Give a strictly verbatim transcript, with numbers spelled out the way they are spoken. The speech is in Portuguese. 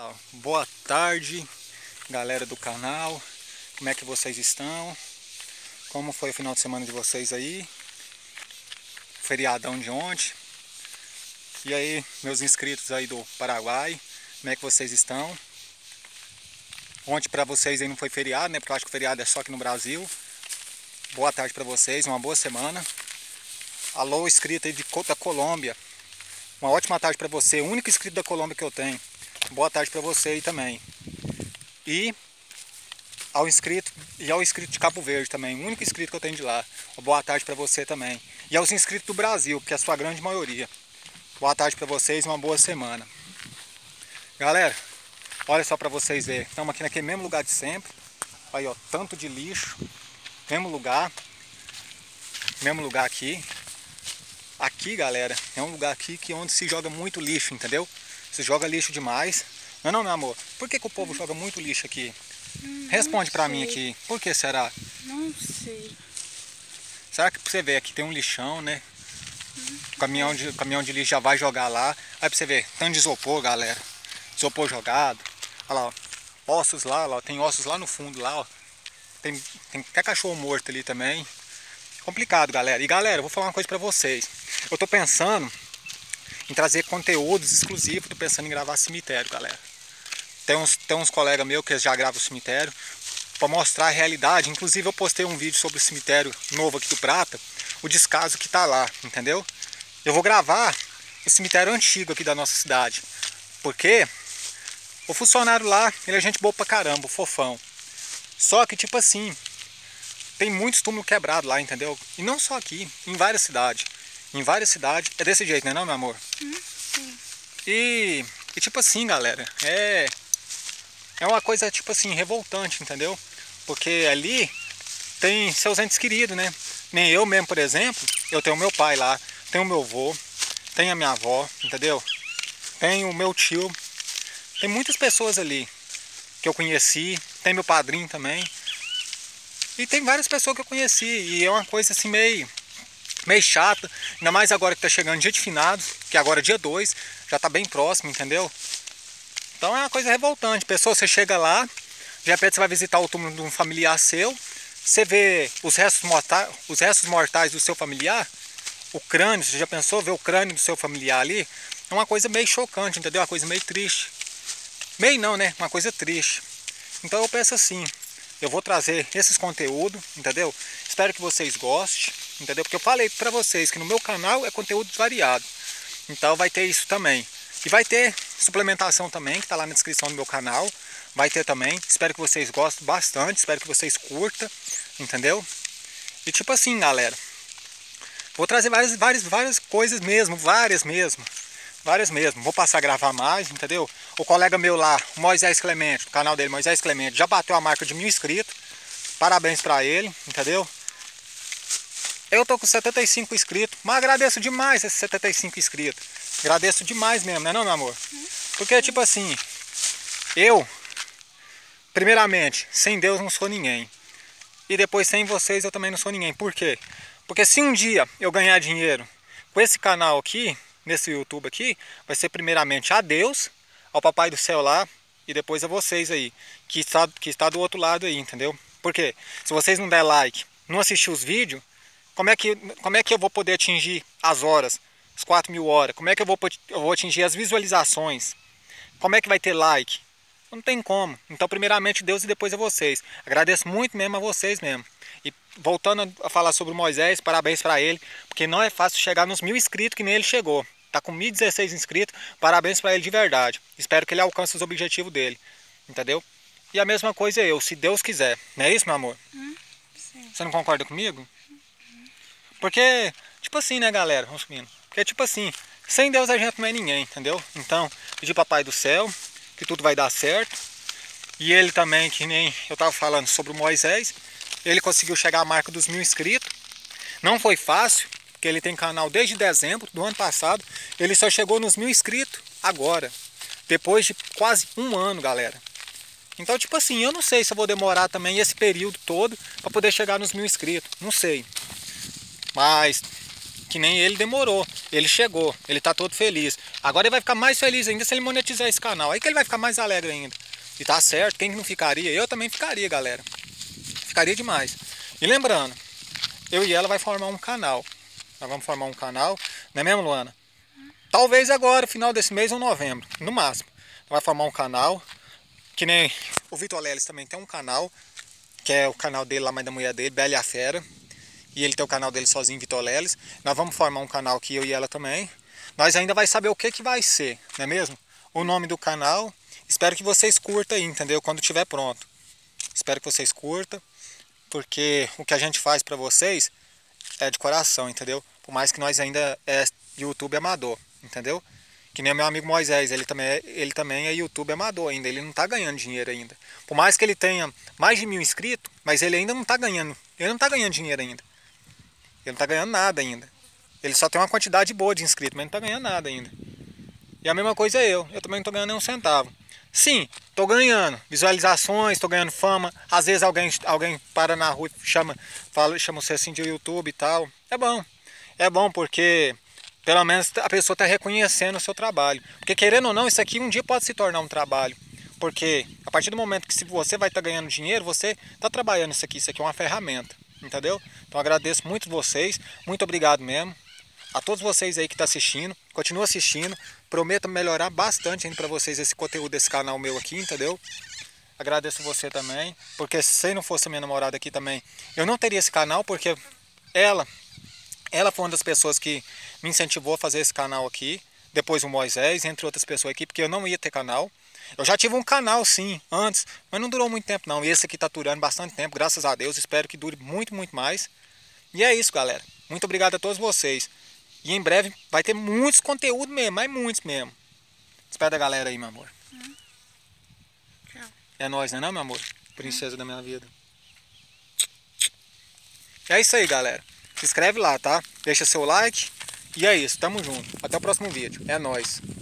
Ó, boa tarde, galera do canal. Como é que vocês estão? Como foi o final de semana de vocês aí? Feriadão de ontem. E aí, meus inscritos aí do Paraguai, como é que vocês estão? Ontem pra vocês aí não foi feriado, né? Porque eu acho que o feriado é só aqui no Brasil. Boa tarde pra vocês, uma boa semana. Alô, inscrito aí de, da Colômbia. Uma ótima tarde pra você, o único inscrito da Colômbia que eu tenho. Boa tarde pra você aí também. E ao inscrito e ao inscrito de Cabo Verde também, o único inscrito que eu tenho de lá. Boa tarde pra você também. E aos inscritos do Brasil, que é a sua grande maioria. Boa tarde pra vocês, uma boa semana. Galera, olha só pra vocês verem. Estamos aqui naquele mesmo lugar de sempre. Aí, ó, tanto de lixo. Mesmo lugar. Mesmo lugar aqui. Aqui, galera, é um lugar aqui que onde se joga muito lixo, entendeu? Se joga lixo demais. Não, não, meu amor. Por que que o povo hum. joga muito lixo aqui? Hum, Responde pra sei. mim aqui. Por que será? Não sei. Será que pra você ver aqui tem um lixão, né? Hum, o caminhão de, caminhão de lixo já vai jogar lá. Aí pra você ver, tanto de isopor, galera. Isopor jogado. Olha lá, ó. Ossos lá, ó. Tem ossos lá no fundo, lá, ó. Tem, tem até cachorro morto ali também. Complicado, galera. E galera, eu vou falar uma coisa pra vocês. Eu tô pensando em trazer conteúdos exclusivos. Tô pensando em gravar cemitério, galera. Tem uns, tem uns colegas meus que já gravam cemitério para mostrar a realidade. Inclusive eu postei um vídeo sobre o cemitério novo aqui do Prata, o descaso que tá lá, entendeu? Eu vou gravar o cemitério antigo aqui da nossa cidade, porque o funcionário lá, ele é gente boa pra caramba, o fofão. Só que tipo assim, tem muitos túmulos quebrados lá, entendeu? E não só aqui, em várias cidades. Em várias cidades, é desse jeito, né não, meu amor? Hum, sim. E, e tipo assim, galera, é... É uma coisa, tipo assim, revoltante, entendeu? Porque ali tem seus entes queridos, né? Nem eu mesmo, por exemplo, eu tenho meu pai lá, tenho meu avô, tenho a minha avó, entendeu? Tenho o meu tio, tem muitas pessoas ali que eu conheci, tem meu padrinho também. E tem várias pessoas que eu conheci, e é uma coisa assim meio, meio chata, ainda mais agora que tá chegando dia de finados, que agora é dia dois, já tá bem próximo, entendeu? Então é uma coisa revoltante. Pessoa, você chega lá, de repente você vai visitar o túmulo de um familiar seu, você vê os restos mortais, os restos mortais do seu familiar, o crânio, você já pensou ver o crânio do seu familiar ali? É uma coisa meio chocante, entendeu? Uma coisa meio triste. Meio não, né? Uma coisa triste. Então eu penso assim, eu vou trazer esses conteúdos, entendeu? Espero que vocês gostem, entendeu? Porque eu falei pra vocês que no meu canal é conteúdo variado. Então vai ter isso também. E vai ter suplementação também, que está lá na descrição do meu canal. Vai ter também. Espero que vocês gostem bastante. Espero que vocês curtam. Entendeu? E tipo assim, galera. Vou trazer várias, várias, várias coisas mesmo. Várias mesmo. Várias mesmo. Vou passar a gravar mais, entendeu? O colega meu lá, o Moisés Clemente, do canal dele, Moisés Clemente, já bateu a marca de mil inscritos. Parabéns pra ele, entendeu? Eu tô com setenta e cinco inscritos. Mas agradeço demais esses setenta e cinco inscritos. Agradeço demais mesmo, né não, meu amor? Porque tipo assim, eu, primeiramente, sem Deus não sou ninguém. E depois sem vocês eu também não sou ninguém. Por quê? Porque se um dia eu ganhar dinheiro com esse canal aqui, nesse YouTube aqui, vai ser primeiramente a Deus, ao Papai do Céu lá, e depois a vocês aí, que está, que está do outro lado aí, entendeu? Por quê? Se vocês não der like, não assistir os vídeos, como é que, como é que eu vou poder atingir as horas? As quatro mil horas, como é que eu vou, eu vou atingir as visualizações? Como é que vai ter like? Não tem como. Então primeiramente Deus e depois a vocês. Agradeço muito mesmo a vocês mesmo. E voltando a falar sobre o Moisés, parabéns para ele, porque não é fácil chegar nos mil inscritos que nem ele chegou. Tá com mil e dezesseis inscritos, parabéns para ele de verdade. Espero que ele alcance os objetivos dele, entendeu? E a mesma coisa eu, se Deus quiser. Não é isso, meu amor? Hum, sim. Você não concorda comigo? Porque, tipo assim, né, galera? Vamos subindo. Porque tipo assim, sem Deus a gente não é ninguém, entendeu? Então, pedir para Papai do Céu que tudo vai dar certo. E ele também, que nem eu tava falando sobre o Moisés, ele conseguiu chegar à marca dos mil inscritos. Não foi fácil, porque ele tem canal desde dezembro do ano passado. Ele só chegou nos mil inscritos agora, depois de quase um ano, galera. Então, tipo assim, eu não sei se eu vou demorar também esse período todo para poder chegar nos mil inscritos. Não sei. Mas Que nem ele demorou. Ele chegou. Ele tá todo feliz. Agora ele vai ficar mais feliz ainda se ele monetizar esse canal. Aí que ele vai ficar mais alegre ainda. E tá certo. Quem que não ficaria? Eu também ficaria, galera. Ficaria demais. E lembrando, eu e ela vai formar um canal. Nós vamos formar um canal. Não é mesmo, Luana? Talvez agora, final desse mês ou novembro. No máximo. Vai formar um canal. Que nem o Vitor Leles também tem um canal. Que é o canal dele lá, mãe da mulher dele, Bela e a Fera. E ele tem o canal dele sozinho, Vitor Leles. Nós vamos formar um canal aqui, eu e ela também. Nós ainda vai saber o que que vai ser, não é mesmo? O nome do canal. Espero que vocês curtam aí, entendeu? Quando estiver pronto. Espero que vocês curtam. Porque o que a gente faz pra vocês é de coração, entendeu? Por mais que nós ainda é YouTube amador, entendeu? Que nem o meu amigo Moisés, ele também, é, ele também é YouTube amador ainda, ele não está ganhando dinheiro ainda. Por mais que ele tenha mais de mil inscritos, mas ele ainda não está ganhando, ele não está ganhando dinheiro ainda. Ele não está ganhando nada ainda. Ele só tem uma quantidade boa de inscritos, mas não está ganhando nada ainda. E a mesma coisa é eu, eu também não estou ganhando nem um centavo. Sim, estou ganhando visualizações, estou ganhando fama. Às vezes alguém, alguém para na rua e chama, fala, chama você assim de YouTube e tal. É bom, é bom porque... Pelo menos a pessoa está reconhecendo o seu trabalho. Porque querendo ou não, isso aqui um dia pode se tornar um trabalho. Porque a partir do momento que se você vai estar tá ganhando dinheiro, você está trabalhando isso aqui. Isso aqui é uma ferramenta. Entendeu? Então agradeço muito vocês. Muito obrigado mesmo. A todos vocês aí que estão assistindo. Continua assistindo. Prometo melhorar bastante ainda para vocês esse conteúdo desse canal meu aqui. Entendeu? Agradeço você também. Porque se não fosse a minha namorada aqui também, eu não teria esse canal. Porque ela... Ela foi uma das pessoas que me incentivou a fazer esse canal aqui. Depois o Moisés, entre outras pessoas aqui, porque eu não ia ter canal. Eu já tive um canal sim, antes, mas não durou muito tempo não. E esse aqui tá durando bastante tempo, graças a Deus. Espero que dure muito, muito mais. E é isso, galera. Muito obrigado a todos vocês. E em breve vai ter muitos conteúdos mesmo, mas muitos mesmo. Espera da galera aí, meu amor. Hum. Tchau. É nóis, não é não, meu amor? Princesa hum. da minha vida. É isso aí, galera. Se inscreve lá, tá? Deixa seu like. E é isso, tamo junto. Até o próximo vídeo. É nóis.